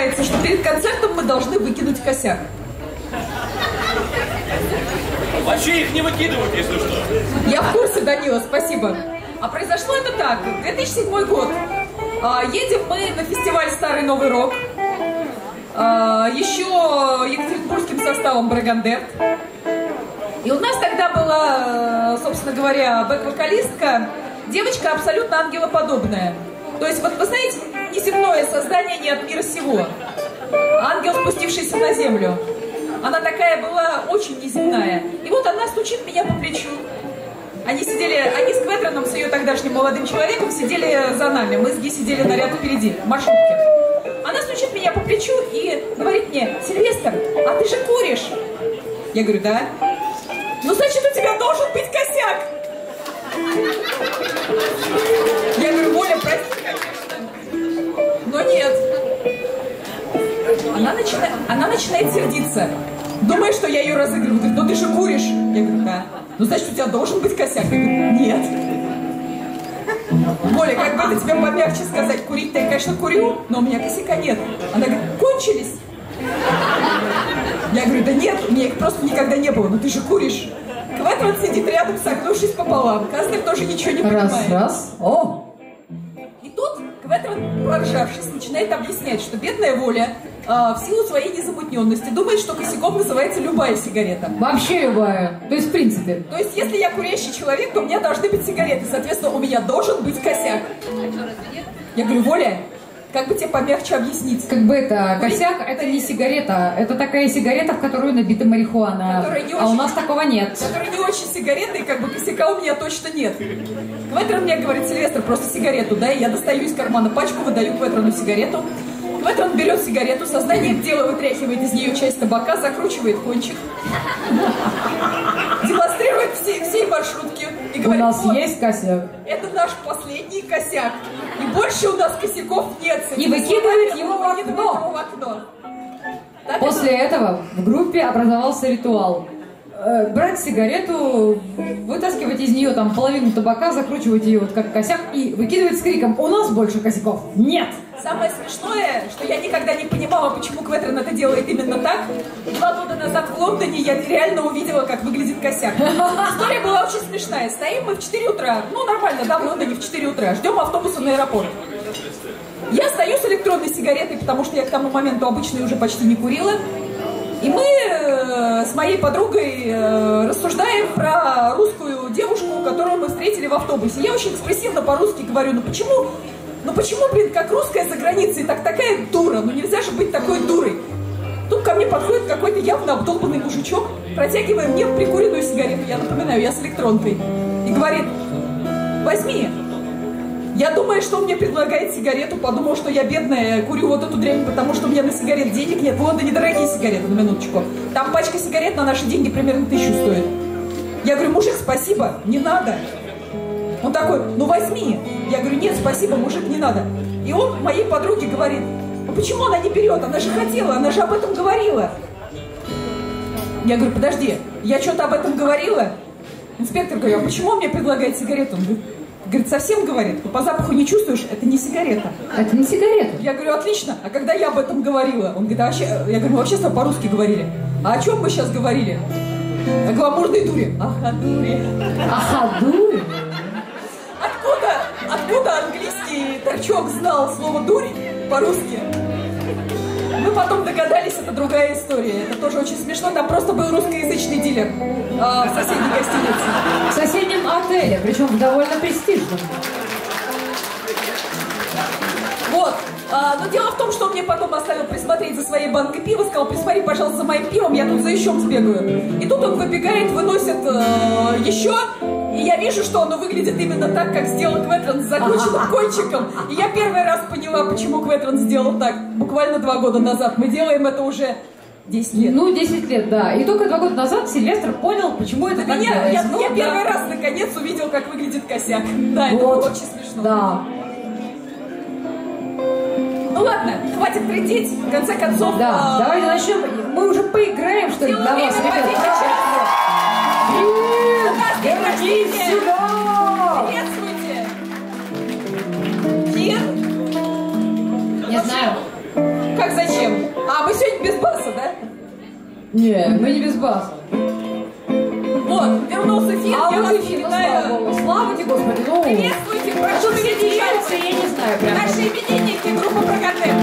считается, что перед концертом мы должны выкинуть косяк. Вообще их не выкидывают, если что. Я в курсе, Данила, спасибо. А произошло это так. 2007 год. Едем мы на фестиваль «Старый Новый Рок». Еще екатеринбургским составом «Брагандерт». И у нас тогда была, собственно говоря, бэк-вокалистка, девочка абсолютно ангелоподобная. То есть, вот вы знаете, неземное создание не от мира сего. Ангел, спустившийся на землю. Она такая была очень неземная. И вот она стучит меня по плечу. Они с Кветроном, с ее тогдашним молодым человеком, сидели за нами. Мы с Ги сидели на ряд впереди, в маршрутке. Она стучит меня по плечу и говорит мне: Сильвестр, а ты же куришь? Я говорю: да. Ну, значит, у тебя должен быть косяк. Я говорю: Оля, прости, конечно. Но нет. Она начинает сердиться. Думает, что я ее разыгрываю. Говорит: ну ты же куришь. Я говорю: да. Ну, значит, у тебя должен быть косяк. Я говорю: нет. Оля, как бы это тебе помягче сказать. Курить-то я, конечно, курю, но у меня косяка нет. Она говорит: кончились. Я говорю: да нет, у меня их просто никогда не было. Ну ты же куришь. Квадрат сидит рядом, согнувшись пополам. Каснер тоже ничего не понимает. Раз. О! И тут Квадрат, проржавшись, начинает объяснять, что бедная Воля в силу своей незамутненности думает, что косяком называется любая сигарета. Вообще любая. То есть, в принципе. То есть, если я курящий человек, то у меня должны быть сигареты. Соответственно, у меня должен быть косяк. Я говорю: Воля, как бы тебе помягче объяснить? Как бы это, косяк это не сигарета, это такая сигарета, в которую набита марихуана, а у нас такого нет. Которая не очень сигарета, и как бы косяка у меня точно нет. Кветрон мне говорит: Сильвестр, просто сигарету, да? И я достаю из кармана пачку, выдаю Кветрону сигарету. Кветрон берет сигарету, сознанием дела вытряхивает из нее часть табака, закручивает кончик, демонстрирует всей маршрутке и говорит: у нас вот, есть косяк. Это наш последний косяк. И больше у нас косяков нет. И выкидывает его в окно. После этого в группе образовался ритуал. Брать сигарету, вытаскивать из нее там половину табака, закручивать ее вот как косяк и выкидывать с криком: у нас больше косяков нет! Самое смешное, что я никогда не понимала, почему Кветрон это делает именно так. 2 года назад в Лондоне я реально увидела, как выглядит косяк. История была очень смешная. Стоим мы в 4 утра, ну нормально, да, в Лондоне в 4 утра, ждем автобуса на аэропорт. Я стою с электронной сигаретой, потому что я к тому моменту обычной уже почти не курила. И мы с моей подругой рассуждаем про русскую девушку, которую мы встретили в автобусе. Я очень экспрессивно по-русски говорю: ну почему, блин, как русская за границей, так такая дура, ну нельзя же быть такой дурой. Тут ко мне подходит какой-то явно обдолбанный мужичок, протягивая мне прикуренную сигарету, я напоминаю, я с электронкой, и говорит: возьми. Я думаю, что он мне предлагает сигарету, подумал, что я бедная, курю вот эту дрянь, потому что у меня на сигарет денег нет. В Лондоне дорогие сигареты, на минуточку. Там пачка сигарет на наши деньги примерно 1000 стоит. Я говорю: мужик, спасибо, не надо. Он такой: ну возьми. Я говорю: нет, спасибо, мужик, не надо. И он моей подруге говорит: ну почему она не берет? Она же хотела, она же об этом говорила. Я говорю: подожди, я что-то об этом говорила? Инспектор говорит: а почему он мне предлагает сигарету? Он говорит: совсем, говорит, по запаху не чувствуешь, это не сигарета. Это не сигарета. Я говорю: отлично, а когда я об этом говорила? Он говорит: а вообще, я говорю: мы вообще с тобой по-русски говорили. А о чем мы сейчас говорили? О гламурной дуре. Ах, о дуре. Ах, о дуре? Откуда английский торчок знал слово «дурь» по-русски? Мы потом догадались, это другая история. Это тоже очень смешно. Там просто был русскоязычный дилер в соседней гостинице. В соседнем отеле, причем в довольно престижном. Вот. Но дело в том, что он мне потом оставил присмотреть за своей банкой пива, сказал: присмотри, пожалуйста, за моим пивом, я тут за еще сбегаю. И тут он выбегает, выносит еще, и я вижу, что оно выглядит именно так, как сделал Кветрон с закрученным кончиком. И я первый раз поняла, почему Кветрон сделал так. Буквально 2 года назад. Мы делаем это уже 10 лет. Ну, 10 лет, да. И только 2 года назад Сильвестр понял, почему это так делается. Я первый раз, наконец, увидел, как выглядит косяк. Да, это было очень смешно. Да. Ну ладно, хватит трындеть, в конце концов. Да, давайте начнем. Мы уже поиграем, что ли, для вас, ребят. Иди сюда! Приветствуйте! Кир? Не знаю. Как зачем? Не, мы не без баса. Вот, вернулся Фин, А я вот вас и Фин, напоминаю. слава тебе, Господи, ну... Приветствуйте, прошу Все встречаться. теряются, я не знаю прям. Наши именинники, группа Прокатеп.